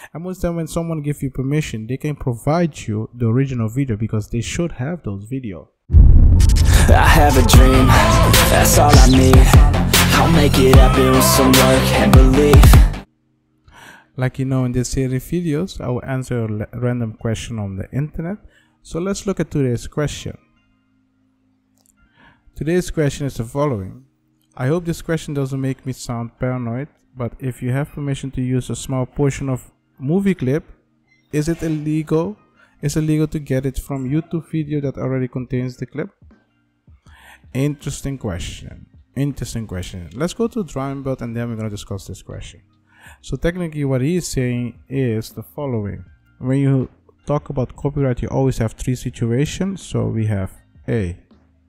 And most time when someone gives you permission, they can provide you the original video because they should have those videos. I have a dream, that's all I need. I'll make it happen with some work and belief. Like in this series videos, I will answer a random question on the internet. So let's look at today's question. Today's question is the following. I hope this question doesn't make me sound paranoid, but if you have permission to use a small portion of movie clip, is it illegal? Is it illegal to get it from YouTube video that already contains the clip? Interesting question. Let's go to drawing board and then we're going to discuss this question. So technically what he is saying is the following. When you talk about copyright, you always have three situations. So we have A,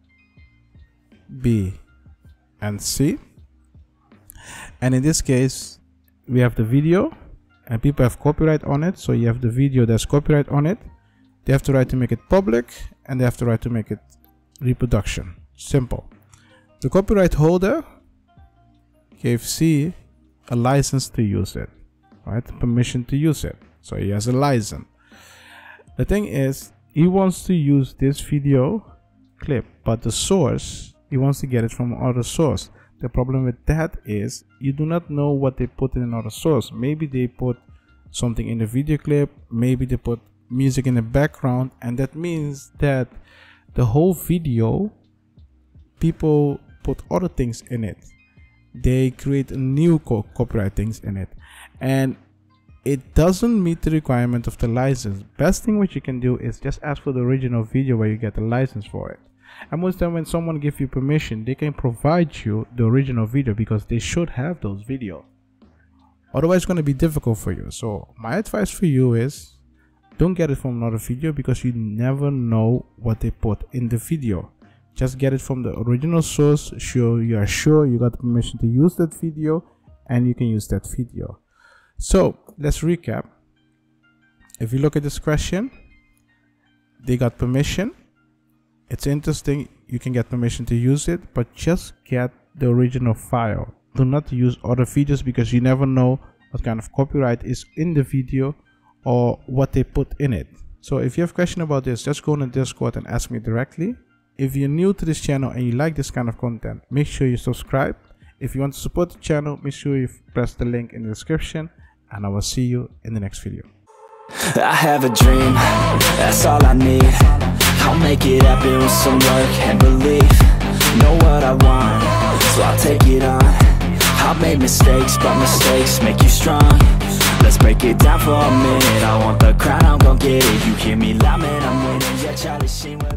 B, and C. And in this case, we have the video and people have copyright on it. So you have the video that's copyright on it. They have the right to make it public and they have the right to make it reproduction. Simple. The copyright holder gave C a license to use it, right? Permission to use it. So he has a license. The thing is, he wants to use this video clip, but the source, he wants to get it from other source. The problem with that is you do not know what they put in another source. Maybe they put something in the video clip, maybe they put music in the background, and that means that the whole video, people put other things in it. They create new copyright things in it, and it doesn't meet the requirement of the license. Best thing what you can do is just ask for the original video where you get the license for it. And most time when someone gives you permission, they can provide you the original video because they should have those videos. Otherwise it's going to be difficult for you. So my advice for you is don't get it from another video because you never know what they put in the video. Just get it from the original source. You are sure you got permission to use that video and you can use that video. So let's recap. If you look at this question, they got permission. It's interesting, you can get permission to use it, but just get the original file. Do not use other videos because you never know what kind of copyright is in the video or what they put in it. So if you have a question about this, just go on the Discord and ask me directly. If you're new to this channel and you like this kind of content, make sure you subscribe. If you want to support the channel, make sure you press the link in the description, and I will see you in the next video. I have a dream, that's all I need. I'll make it happen with some work and belief. Know what I want, so I'll take it on. I've made mistakes, but mistakes make you strong. Let's break it down for a minute. I want the crown, I'm gon' get it. You hear me loud, man, I'm winning. Yeah, Charlie Sheen.